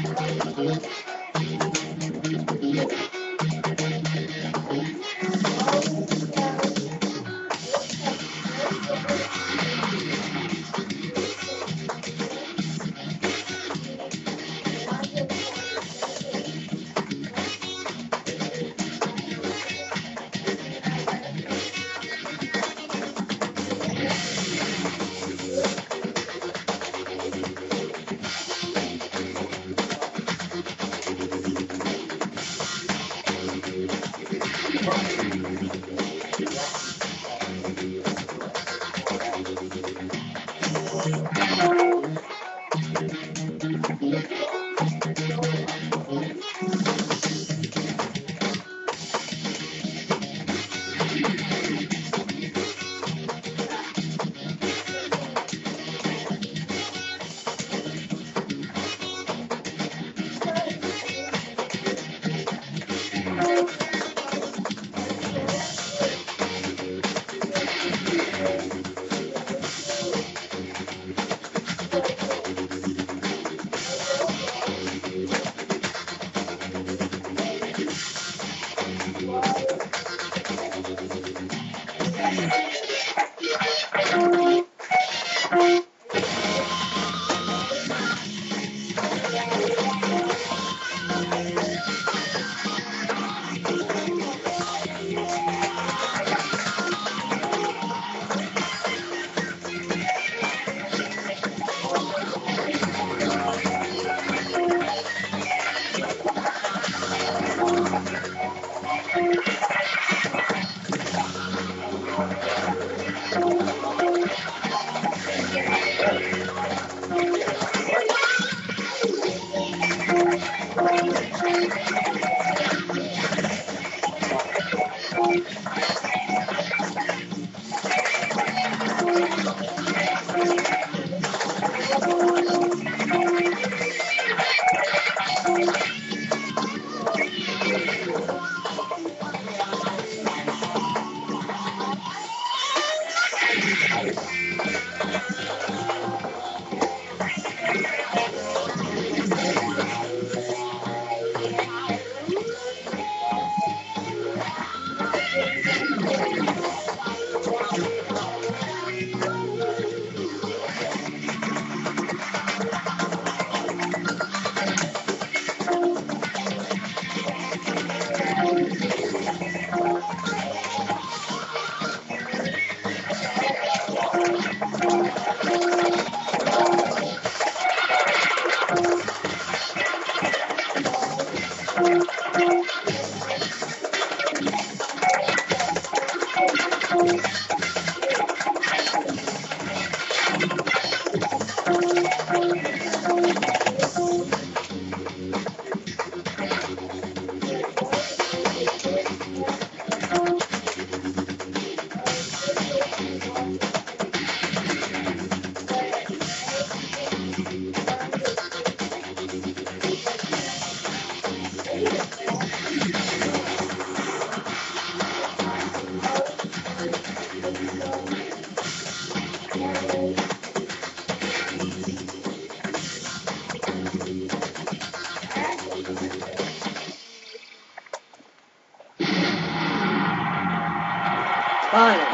Finally.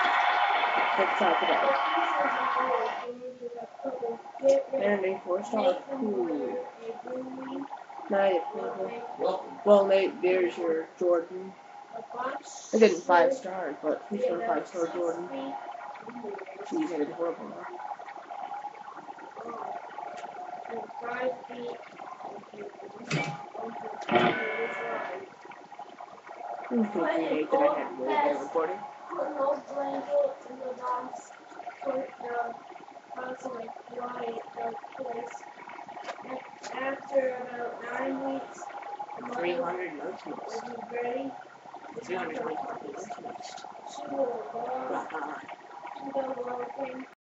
Let's talk about it. And a 4-star. Cool. Nice. Well, Nate, there's your Jordan. I didn't 5 stars, but he's got a 5-star Jordan. She's gonna be horrible now. Nate, that I had really bad recording. Put an old blanket in the box, put the house in a quiet place. After about 9 weeks, 300 notes. will be ready. 325 notes. She will walk. She will walk in.